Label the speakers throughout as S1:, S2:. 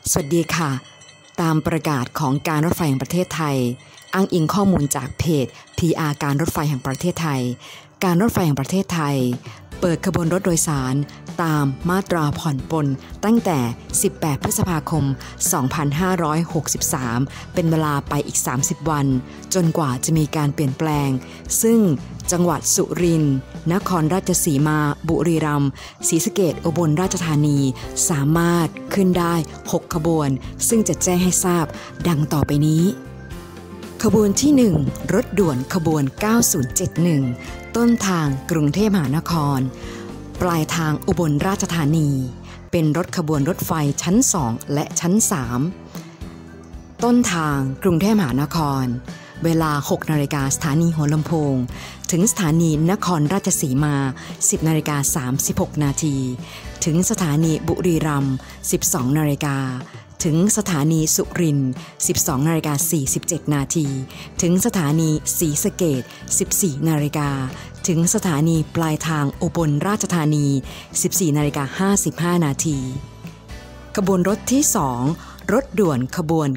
S1: สวัสดีค่ะตามประกาศของการรถไฟแห่งประเทศไทยอ้างอิงข้อมูลจากเพจ PR การรถไฟแห่งประเทศไทยการรถไฟแห่งประเทศไทยเปิดขบวนรถโดยสารตามมาตราผ่อนปลนตั้งแต่18พฤษภาคม2563เป็นเวลาไปอีก30วันจนกว่าจะมีการเปลี่ยนแปลงซึ่งจังหวัดสุรินทร์นครราชสีมาบุรีรัมย์ศรีสะเกษอุบลราชธานีสามารถขึ้นได้6ขบวนซึ่งจะแจ้งให้ทราบดังต่อไปนี้ขบวนที่1รถด่วนขบวน9071ต้นทางกรุงเทพมหานครปลายทางอุบลราชธานีเป็นรถขบวนรถไฟชั้น2และชั้น3ต้นทางกรุงเทพมหานครเวลา 6 นาฬิกาสถานีหัวลำโพงถึงสถานีนครราชสีมา 10 นาฬิกา36 นาทีถึงสถานีบุรีรัมย์ 12 นาฬิกาถึงสถานีสุรินทร์ 12 นาฬิกา47 นาทีถึงสถานีศรีสะเกษ 14 นาฬิกาถึงสถานีปลายทางอุบลราชธานี 14 นาฬิกา55 นาทีขบวนรถที่2รถด่วนขบวน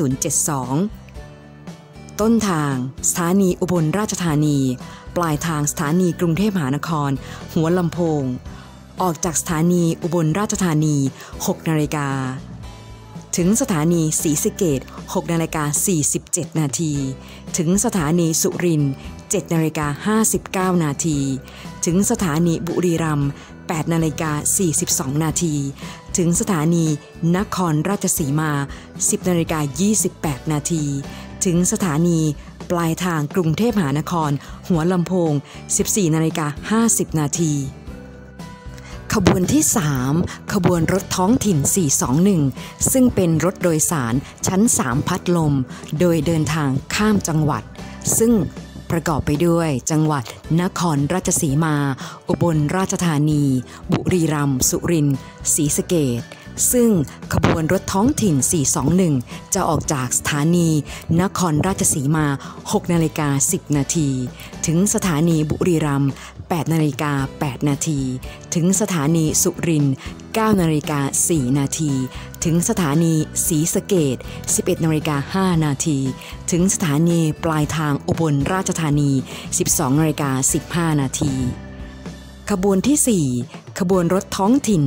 S1: 9072ต้นทางสถานีอุบลราชธานีปลายทางสถานีกรุงเทพมหานครหัวลำโพงออกจากสถานีอุบลราชธานี 6 นาฬิกาถึงสถานีศรีสะเกษ 6 นาฬิกา47 นาทีถึงสถานีสุรินทร์ 7 นาฬิกา59 นาทีถึงสถานีบุรีรัมย์ 8 นาฬิกา42 นาทีถึงสถานีนครราชสีมา 10 นาฬิกา28 นาทีถึงสถานีปลายทางกรุงเทพมหานครหัวลำโพง 14 นาฬิกา50 นาทีขบวนที่3ขบวนรถท้องถิ่น421ซึ่งเป็นรถโดยสารชั้น3พัดลมโดยเดินทางข้ามจังหวัดซึ่งประกอบไปด้วยจังหวัดนครราชสีมาอุบลราชธานีบุรีรัมย์สุรินทร์ศรีสะเกษซึ่งขบวนรถท้องถิ่น421จะออกจากสถานีนครราชสีมา 6 นาฬิกา10 นาทีถึงสถานีบุรีรัมย์ 8 นาฬิกา8 นาทีถึงสถานีสุรินทร์ 9 นาฬิกา4 นาทีถึงสถานีศรีสะเกษ 11 นาฬิกา5 นาทีถึงสถานีปลายทางอุบลราชธานี 12 นาฬิกา15 นาทีขบวนที่4ขบวนรถท้องถิ่น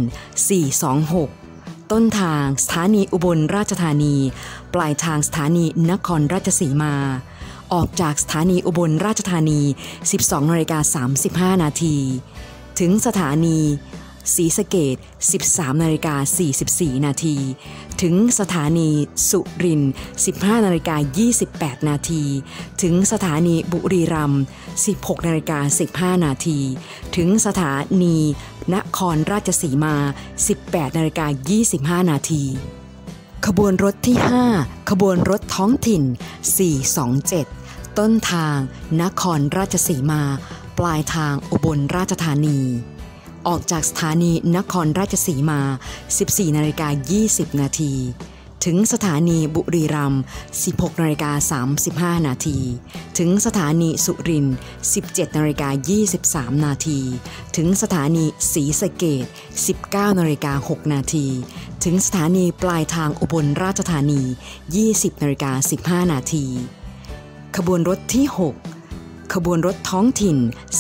S1: 426ต้นทางสถานีอุบลราชธานีปลายทางสถานีนครราชสีมาออกจากสถานีอุบลราชธานี 12 นาฬิกา35 นาทีถึงสถานีศรีสะเกษ 13 นาฬิกา44 นาทีถึงสถานีสุรินทร์ 15 นาฬิกา28 นาทีถึงสถานีบุรีรัมย์ 16 นาฬิกา15 นาทีถึงสถานีนครราชสีมา 18 นาฬิกา25 นาทีขบวนรถที่5ขบวนรถท้องถิ่น427ต้นทางนครราชสีมาปลายทางอุบลราชธานีออกจากสถานีนครราชสีมา 14 นาฬิกา20 นาทีถึงสถานีบุรีรัมย์ 16 นาฬิกา35 นาทีถึงสถานีสุรินทร์ 17 นาฬิกา23 นาทีถึงสถานีศรีสะเกษ 19 นาฬิกา6 นาทีถึงสถานีปลายทางอุบลราชธานี 20 นาฬิกา15 นาทีขบวนรถที่6ขบวนรถท้องถิ่น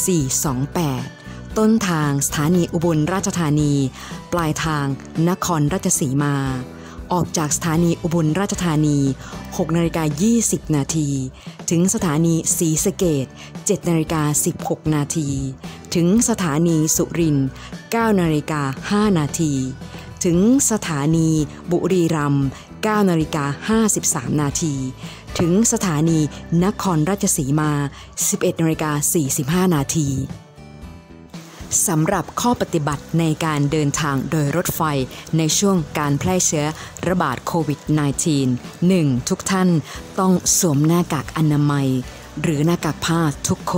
S1: 428ต้นทางสถานีอุบลราชธานีปลายทางนครราชสีมาออกจากสถานีอุบลราชธานี 6 นาฬิกา20 นาทีถึงสถานีศรีสะเกษ 7 นาฬิกา16 นาทีถึงสถานีสุรินทร์ 9 นาฬิกา5 นาทีถึงสถานีบุรีรัมย์ 9 นาฬิกา53 นาทีถึงสถานีนครราชสีมา 11 นาฬิกา45 นาทีสำหรับข้อปฏิบัติในการเดินทางโดยรถไฟในช่วงการแพร่เชื้อระบาดโควิด -19 1. ทุกท่านต้องสวมหน้ากากอนามัยหรือหน้ากากผ้าทุกคน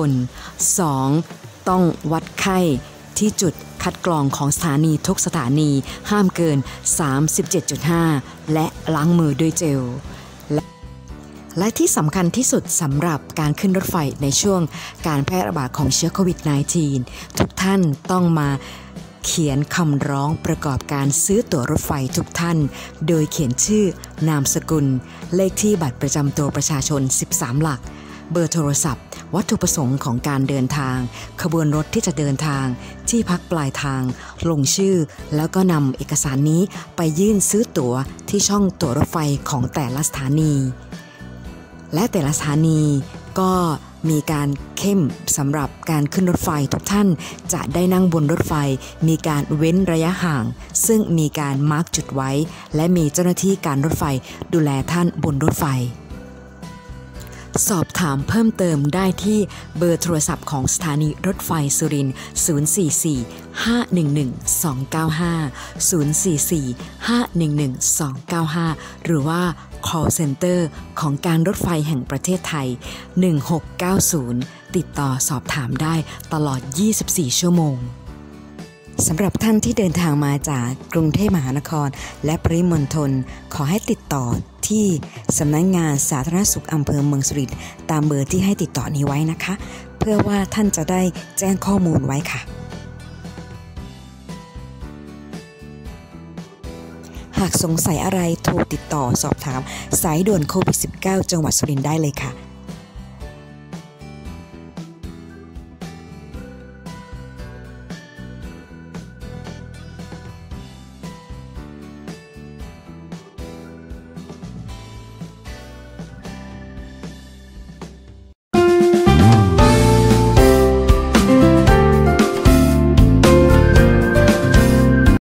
S1: 2. ต้องวัดไข้ที่จุดคัดกรองของสถานีทุกสถานีห้ามเกิน 37.5 และล้างมือด้วยเจลและที่สำคัญที่สุดสำหรับการขึ้นรถไฟในช่วงการแพร่ระบาดของเชื้อโควิด -19 ทุกท่านต้องมาเขียนคำร้องประกอบการซื้อตั๋วรถไฟทุกท่านโดยเขียนชื่อนามสกุลเลขที่บัตรประจำตัวประชาชน13หลักเบอร์โทรศัพท์วัตถุประสงค์ของการเดินทางขบวนรถที่จะเดินทางที่พักปลายทางลงชื่อแล้วก็นำเอกสารนี้ไปยื่นซื้อตั๋วที่ช่องตั๋วรถไฟของแต่ละสถานีและแต่ละสถานีก็มีการเข้มสำหรับการขึ้นรถไฟทุกท่านจะได้นั่งบนรถไฟมีการเว้นระยะห่างซึ่งมีการมาร์กจุดไว้และมีเจ้าหน้าที่การรถไฟดูแลท่านบนรถไฟสอบถามเพิ่มเติมได้ที่เบอร์โทรศัพท์ของสถานีรถไฟสุรินทร์044-511-295 044-511-295 หรือว่า call center ของการรถไฟแห่งประเทศไทย1690ติดต่อสอบถามได้ตลอด24ชั่วโมงสำหรับท่านที่เดินทางมาจากกรุงเทพมหานครและปริมณฑลขอให้ติดต่อที่สำนักงานสาธารณสุขอำเภอเมืองสุรินทร์ตามเบอร์ที่ให้ติดต่อนี้ไว้นะคะเพื่อว่าท่านจะได้แจ้งข้อมูลไว้ค่ะหากสงสัยอะไรโทรติดต่อสอบถามสายด่วนโควิด -19 จังหวัดสุรินทร์ได้เลยค่ะ